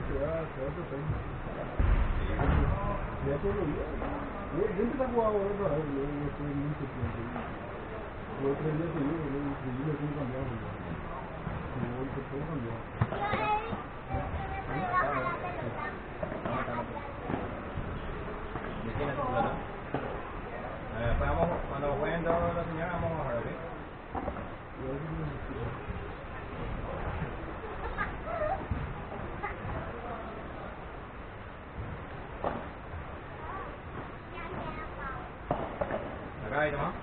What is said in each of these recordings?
se va a otro país. Ya todos los días. Yo empecé a jugar ahora otra vez, luego después de mucho tiempo. Luego 3 días seguidos, luego increíble cómo cambiamos. Como hoy que todo cambió. ¿De quién es tu plata? Después vamos, cuando jueguen todos los señores vamos a bajar, ¿ok? Acá hay Tomás.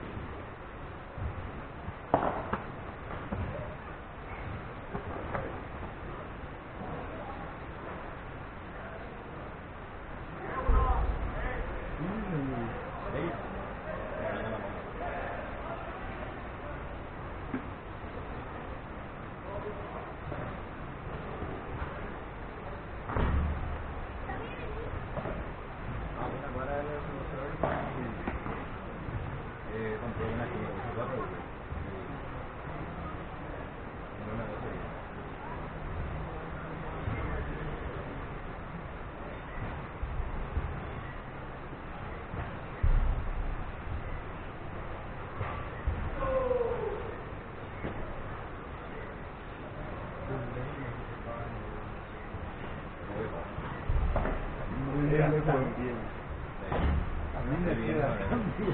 Compré una que me hizo 4 euros. Una de esas. A mí me queda también.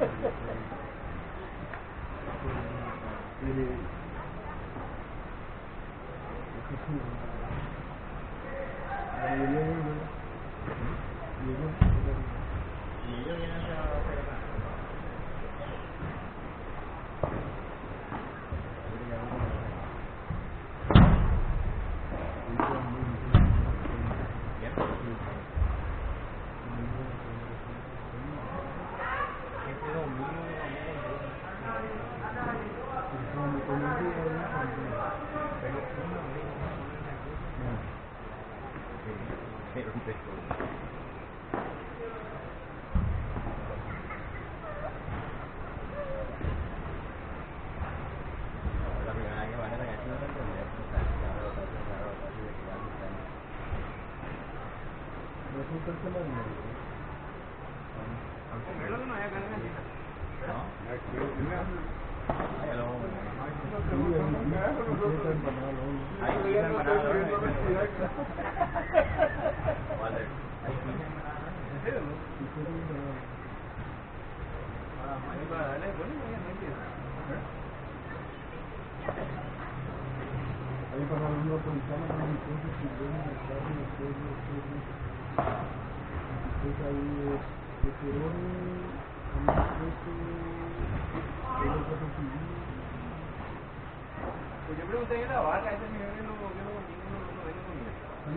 Pues yo pregunté en la barra, ese señor que no vende comida.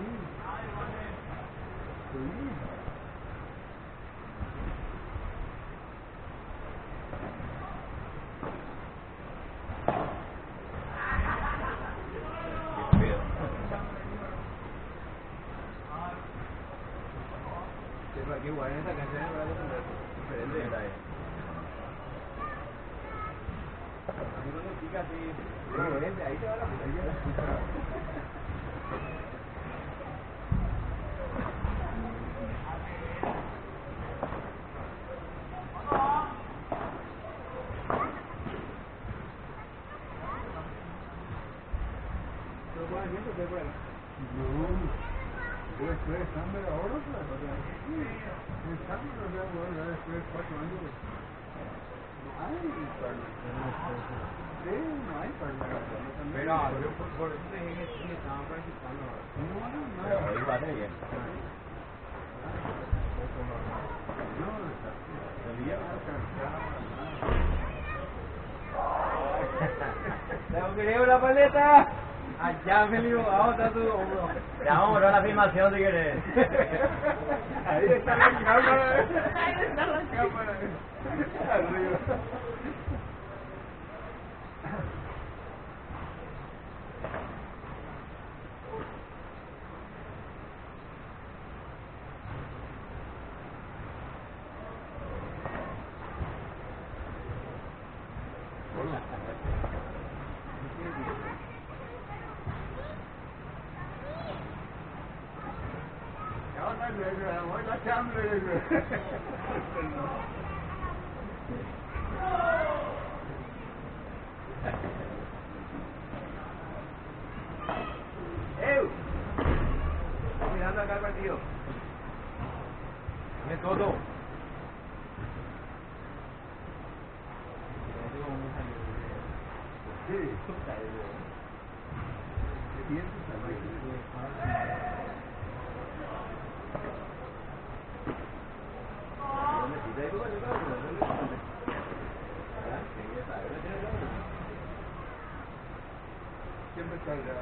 Qué igual en esta canción es diferente detalle. A mí cuando pica así, ahí te va la puta. Después de estándar ahora, estándar, después de 4 años, no hay parla. Sí, no hay parla. Pero yo por eso te dije que sí, estaban practicando. No, pero hoy va de bien. ¡Te queremos la paleta! Allá, Felipe, vamos a tu hombro. Ya vamos a ver la filmación si querés. Ahí está la cámara. Ahí está la cámara. Arriba. Mirando acá el partido. Es todo. Siempre carga.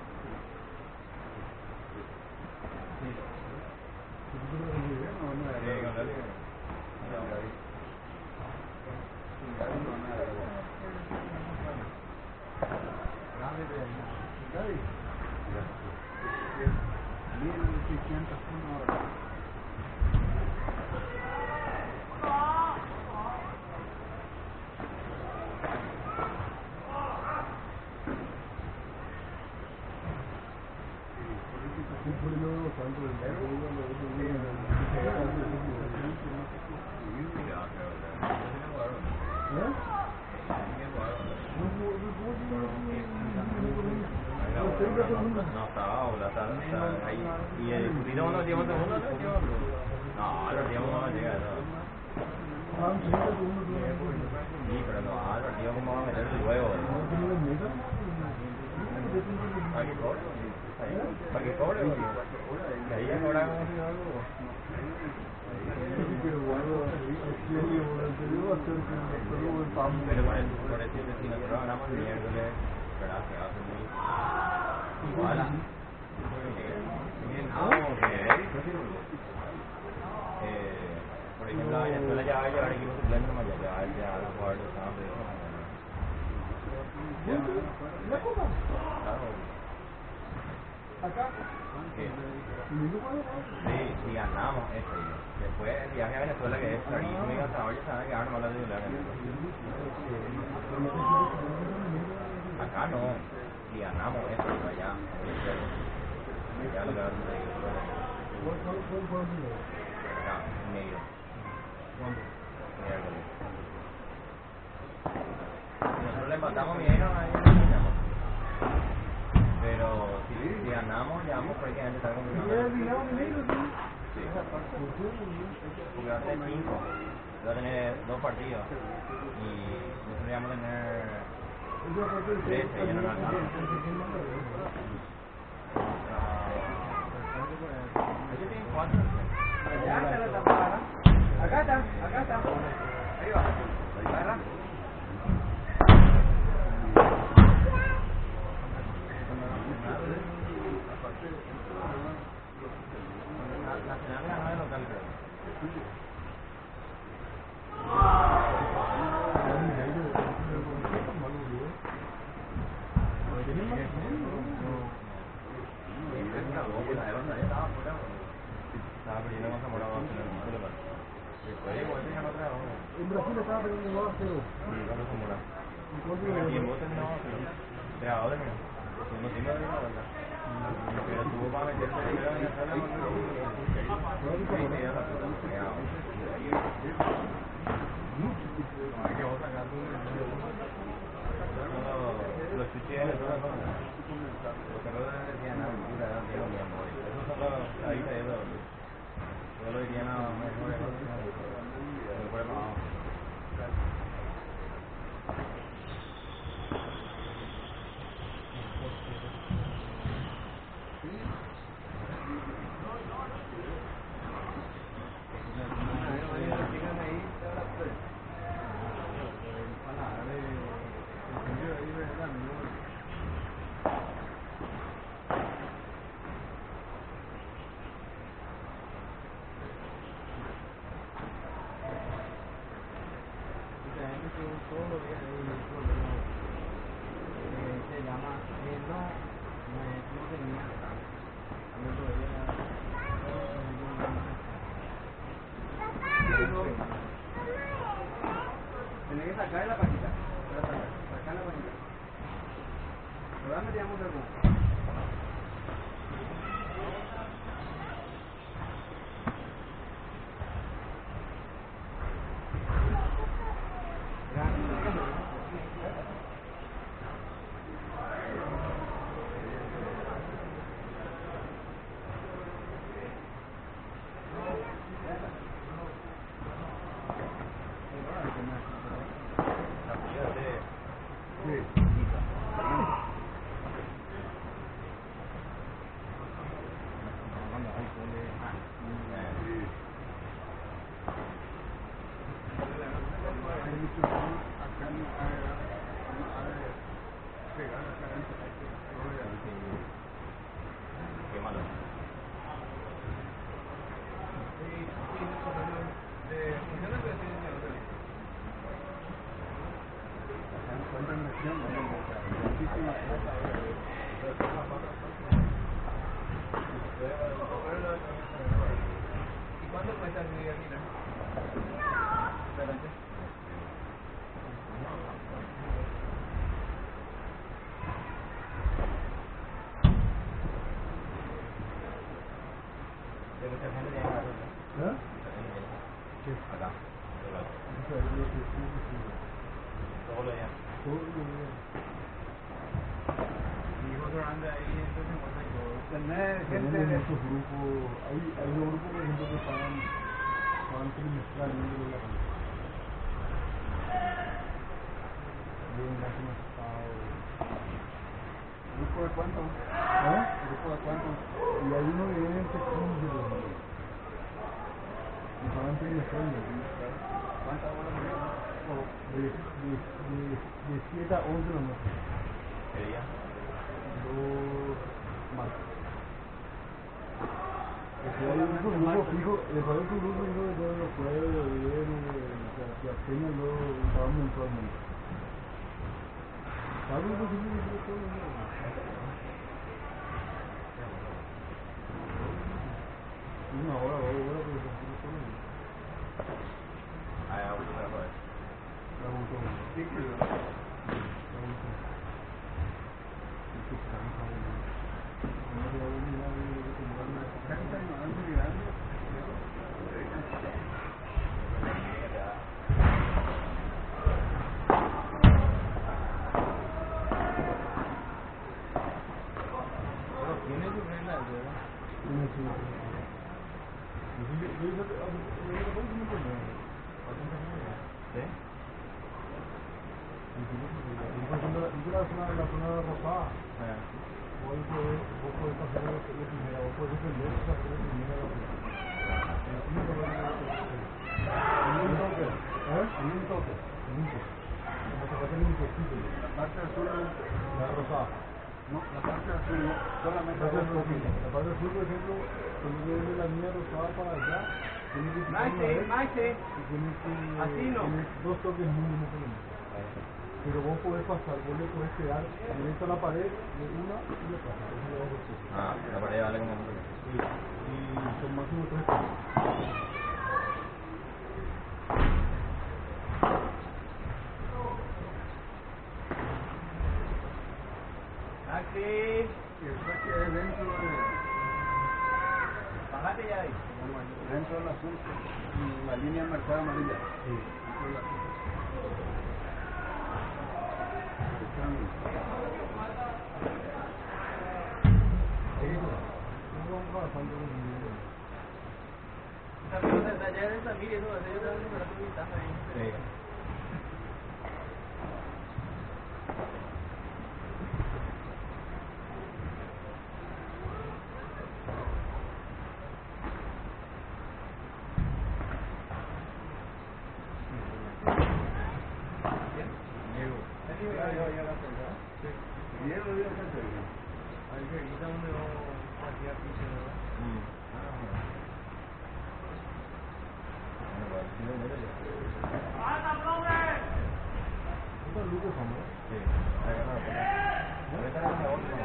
No estaba ahora, está ahí. Y el putito cuando lleva segundo, no, los tiempos no van a llegar. Sí, pero no, el partido cómo va a meter el huevo. Para que cobre, para que cobre, que ahí ya cobran algo. Pero por eso si nosotros hablamos el miércoles, ¿verdad? Se va a hacer muy igual a por ejemplo, a Venezuela ya va a llevar equipos suplentes más ya va a jugar los sábados. Claro. Acá. Sí, si ganamos eso. Después el viaje a Venezuela, que es clarísimo y cansador, ya saben que van a tomar la titular. Acá no, si ganamos eso, allá, ya lo que va a hacer acá, medio. Miércoles. Si nosotros le empatamos bien, ahí no ganamos. Pero si ganamos, ya vamos prácticamente estar confirmando. Sí. Porque va a tener 5, va a tener 2 partidos y nosotros vamos a tener 13, ya no nos alcanza. Ellos tienen 4. Ya está la tapada. Acá está. Ahí va. Agarra. Nacional ganó de local, creo. Estaba perdiendo con Zamora en el local. Después igual se ganó otra vez. En Brasil estaba perdiendo 2-0. Sí, ganó Zamora. El tiempo terminó 3-2 terminó. Segundo tiempo de la vuelta. Pero tuvo para meterse primero en Venezuela y me dio la puta. Los chuches de todas las los carros de decían a cultura de Diego mi amor. Esos son los ahí de eso. Yo lo diría a mejores pero por eso no. Todos los días se llama no tenía tenés que sacar la paquita, sacar la paquita. Ahora metíamos el Qué malo. ¿Y cuánto cuesta el video aquí? Espérate. Pero esta gente tiene la ruta. ¿Eh? ¿Qué? Acá. Eso es lo que sí, sí. Todos los días. Todo lo que Mi hijo grande ahí, entonces muestra todo. Tener gente tenemos de... muchos grupos, hay unos grupos por ejemplo que pagan trimestralmente la renta. Bien, ya se me ha estado. ¿Grupo de cuánto? ¿Eh? ¿Grupo de cuánto? Y hay uno que viene en septiembre, y pagan trimestralmente. ¿Cuántas horas me dio? De 7 a 11 de la noche. ¿Qué día? Los martes. Después hay otro grupo fijo, después hay otro grupo fijo de todos los jueves, de viernes, o sea, que apenas lo pagan mensualmente. Cada grupo fijo que tiene todo el mundo. Una hora, 2 horas, pero se tiene todo el mundo. Ah, ya, bueno, otra vez. La gustó. Sí, que lo... La gustó. Es que cansa, boludo. No se va a venir nadie de que tendrá una Cansa y no dan seguridad. Pero tiene su regla, ¿verdad? Tiene su... Yo hice hace un problema. ¿Sí? La zona rosada, Ah. vos podés pasar la primera, vos podés defender y pasar la primera. En un toque. ¿Eh? En un toque. En un toque. Como se pasa en un toquito. La parte azul, La rosada. no, la parte azul, no, solamente La parte dos toques. azul, por ejemplo, cuando yo de la mía rosada para allá, tiene que quitar una vez Maite. y tiene que... Así no. Tiene 2 toques mínimo por lo menos. Pero vos podés pasar, vos le podés quedar directo a la pared de una y le pasas. Eso lo hago yo. Ah, la pared vale como... Y son máximo 3 toques. Aquí. Y el saque es dentro de... Bájate ya ahí. Dentro del azul, la línea marcada amarilla. Sí. Dentro del azul. No vamos a pasar de un nivel. Esa pelota está allá en esa mire, ¿no? Yo estaba esperando mi taza ahí. Sí. Diego dio que hacer. Ahí que quita donde no hacía piso, ¿verdad? Bueno, pues, sí, no, ya. ¿Cuántos lucas son? Sí. Ahí está la puerta. Ahí está la otra.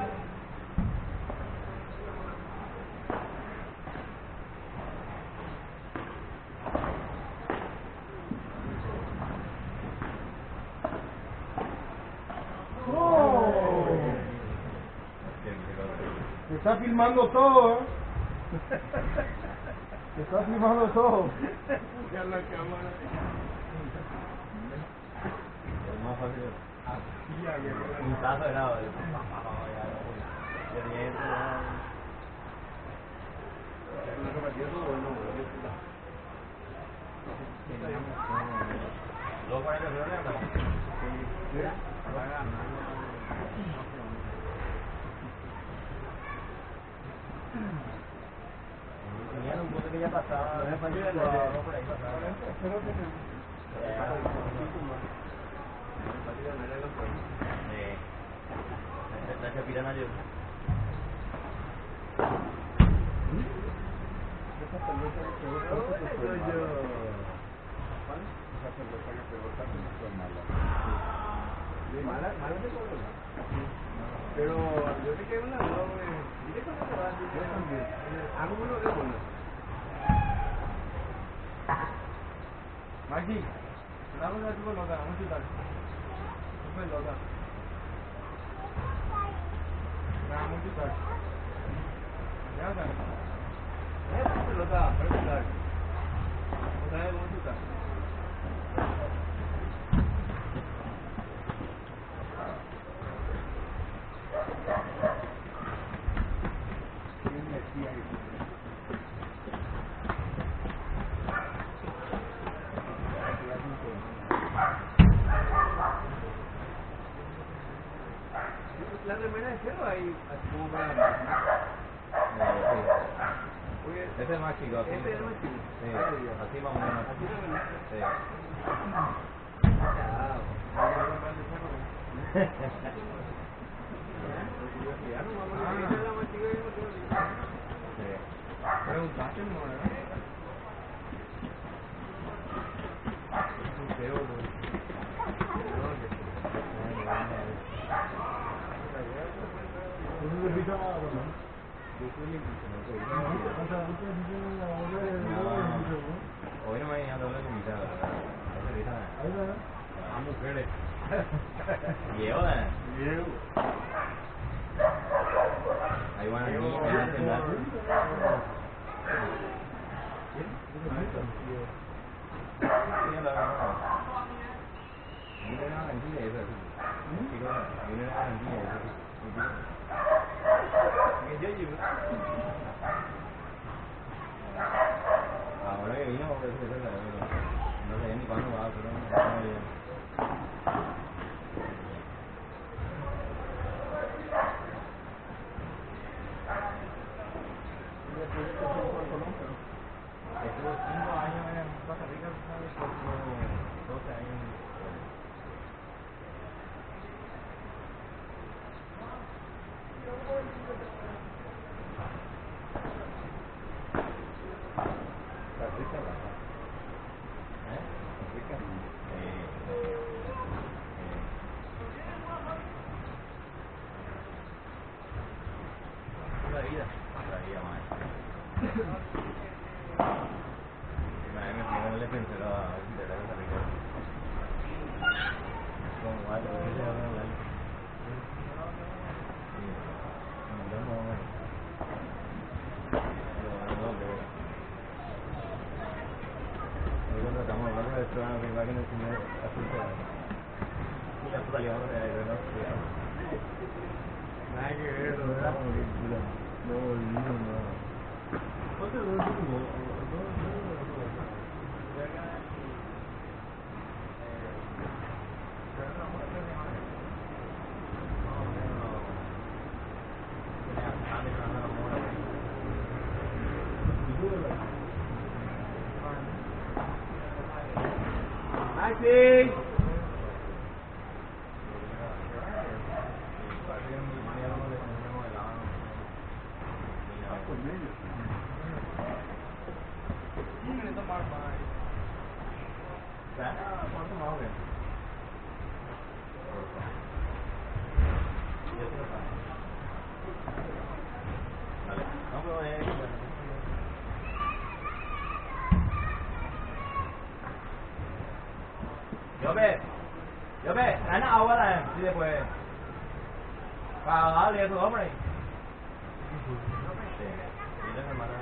Te está filmando todo, ¿eh? Te está filmando todo. Ya la cámara. Es más fácil. Aquí ya había Un tazo de helado. Ya dentro, ya. una zapatilla todo bueno, Luego 40 segundos ya estamos. Sí, va a ganar. Tenían un punto que ya pasaba. La Por ahí pasaba. Pero tenemos. La chapirana yo. Esa pelota que pegó tanto que fue mala. Esa pelota que pegó tanto que fue mala. Mala de todo. Pero yo sé que es una duda, güey. Dile cuando se va a decir. Yo también. Hago uno de uno. Maxi, vamos a tu pelota, vamos a chutar. Tu pelota. Vamos a chutar. Ya está. Tu pelota, para chutar. Otra vez vamos a chutar. La remera de cero ahí, así como para la máquina. Oye, Ese es más chico, así. este es más chico. Sí, así más o menos. Así la remera. Sí. Chao. Ya no vamos a ver, esa es la más chica que no tengo. Sí. Preguntaste, no, ¿verdad? Un feo, güey. Entonces le pica nada, ¿no? Hoy no me venía a doble de mitad, ¿verdad? Ahí va. Ah, mujeres. Lleva. Ahí van a ir, me hacen la... Ahora que vino, no sé ni cuándo va, pero no bien. Estuvo 5 años en Costa Rica, ¿sabes? Estuvo 12 años en la vida más. Nadie me pide el defensor a Costa Rica. Como va, lo que se llama la ley. Estamos hablando de esto, que va a tener que y la puta llevamos de no Nada que ver, No, ¿verdad? ¿Cuánto es Maxi. ¿Cuánto más o menos? Vale, no puedo ver. Yo ve, ana agua la, sí después. Para darle eso, hombre. Sí, y la hermana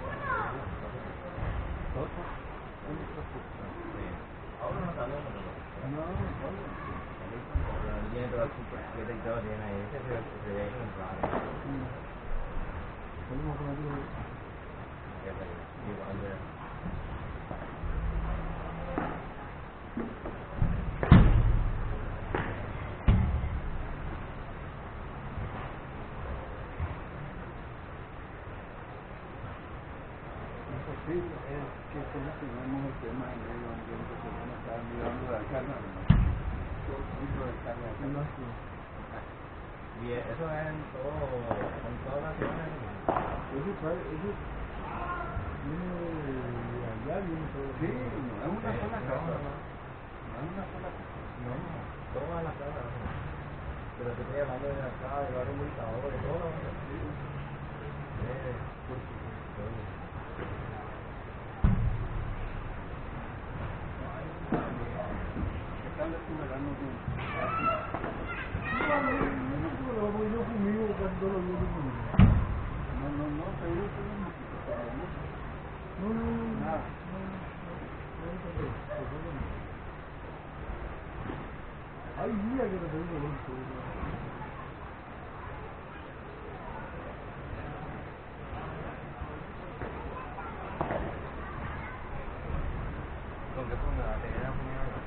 ahora no está hablando. No, no. Tiene todo el super 7 y todo, tiene ahí, ese se ve ejemplar. Podemos poner Igual de... sí, es que solucionemos el tema del medio ambiente que uno está mirando de carga, ¿no? Todo tipo de carga. Y eso es en todas las ciudades. Eso viene de allá, viene todo. Sí, no es una sola casa. No es una sola casa. No, todas las casas. Pero te estoy hablando de acá, de barrio Multador, de todo. ¿Qué tal es tu verano tú? Yo conmigo casi todos los días conmigo. No, seguro que no me No, nada. Hay días que no tengo mucho. ¿Con qué fumada? ¿Tenías una fumada?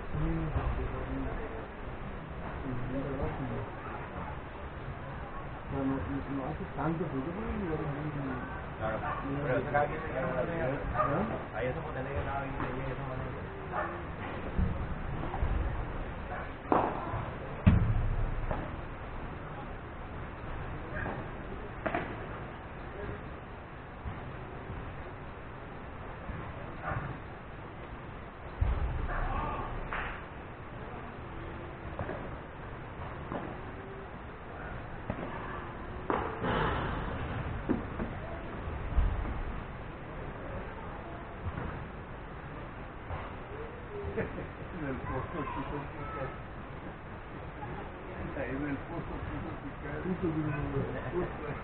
No hace tanto, pero yo creo que claro, pero eso cada quien se queda una tener. Ahí eso puede tener que nada bien y eso no es. del pozo quiso picar. Ahí del pozo quiso picar.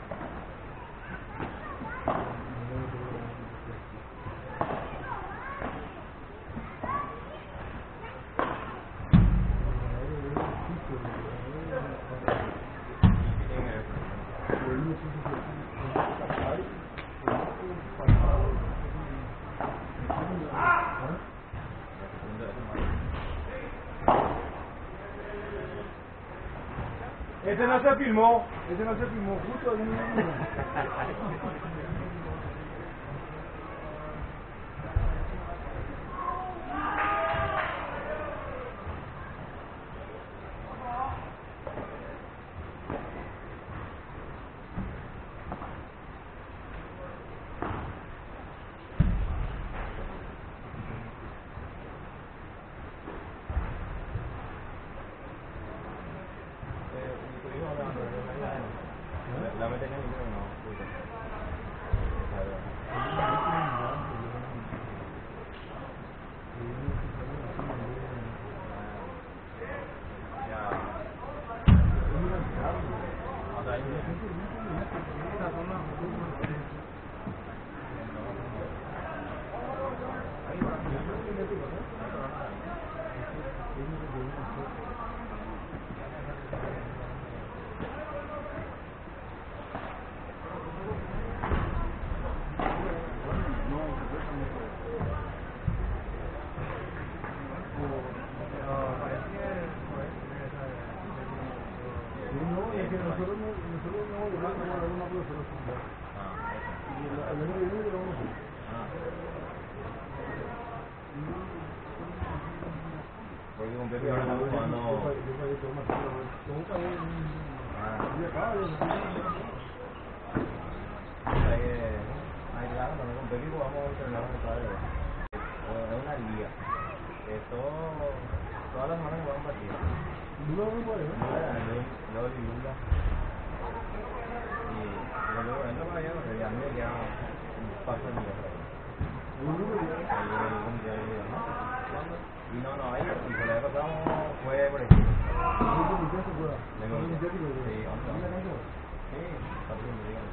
Ese no se filmó, justo ahí mismo. La meten en el libro, no. Porque con Pepe ahora estamos jugando. Ay, claro, con Pepe jugamos a entrenar con padre. Es una liga. Todas las semanas jugamos partidos. Luego y Lula. Y luego entro para allá, porque a mí me queda un paso de mi casa. Y no, ahí, y por la vez pasamos fue por aquí. Sí, 11. Sí,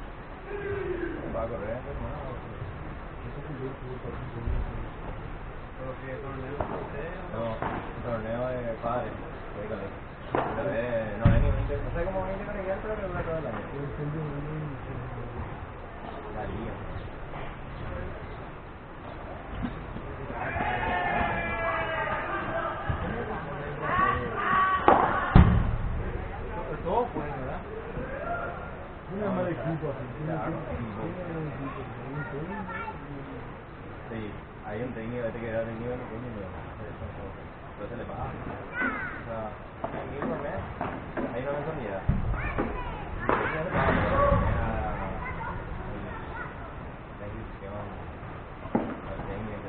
va a correr, hermano. Pero que torneo de ustedes. No, un torneo de padres. Fíjate. No es ni 20, no sé cómo 20 colegial, pero regular todo el año. La liga. Todo pueden, ¿verdad? Una mala equipo así. Claro, sí, hay un técnico, este que era técnico de los técnicos, pero se le paga. O sea, hay 1000 por mes, hay una mensualidad. Y ese se le paga, la inscripción, al técnico.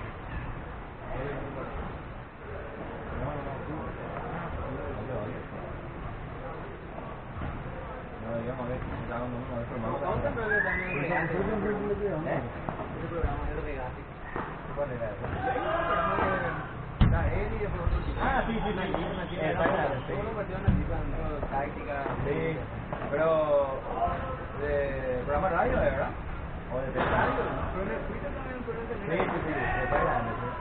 No, digamos que estábamos formando. ¿Dónde se ve también el regate? Ese programa es el regate. ¿Cuál era? Está él y después otro tipo. Ah, sí, sí, sí. Exactamente, sí. Todos los partidos necesitan táctica. Sí, pero de programa de radio, ¿verdad? O de radio. Pero en el Twitter también pueden Sí, tener. sí, sí, de grande, sí.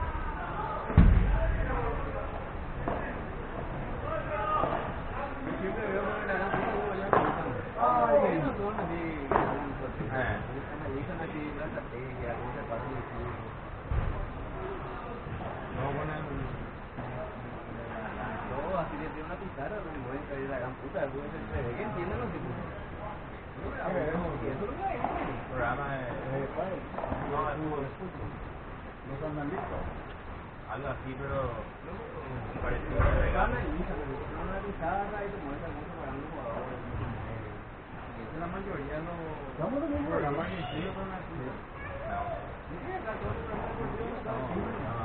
Yo siempre veo que le dan mucho allá en Ay, no son así. Analizan aquí la estrategia, cómo se pasa el equipo. No ponen todo así le tiene una pizarra, no me pueden caer la gran puta, después se ve que entienden los tipos. Y eso lo que hay. Programa de... No, los analistas. Algo así, pero parecido Pero de no regalo. analizan, una pizarra y te muestran cómo se pagan los jugadores. Y esa es la mayoría de los Estamos en el mismo programas programa. que estudio con la ciudad. No. Sí, acá todos los programas deportivos están así.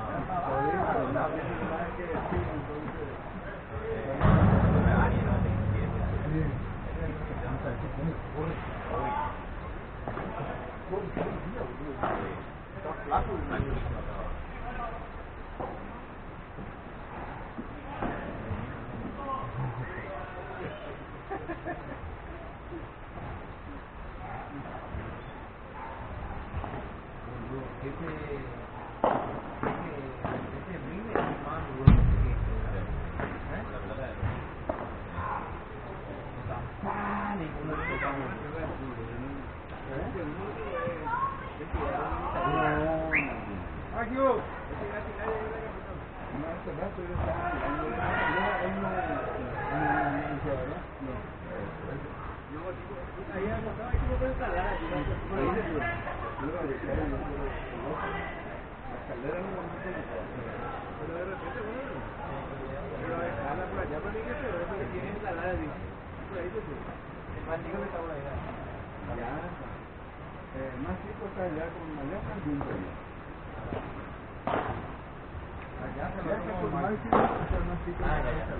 Más chico está allá con allá está junto allá. Allá se Ya lo está tomo por mal. más chico, está más chico. Ah, ya, ya.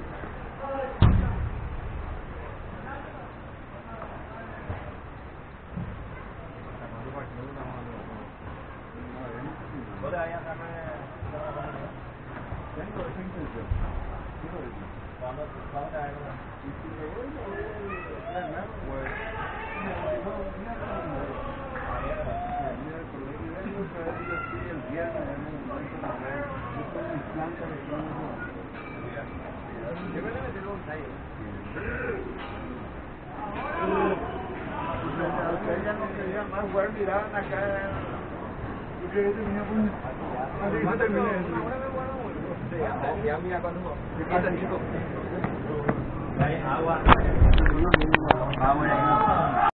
¿Vos te vayas a darme la comunidad? Tengo esa intención. Quiero decir. ¿Cuándo te vas a una? Y si me voy, me voy a ganar, pues. El viernes, en un momento, yo tengo mis plantas de Yo me le metí el bonsai. ya no quería más jugar, miraban acá. Yo quería terminar con. Así que terminé eso. Ya mira cuando está chico. Hay agua. Agua.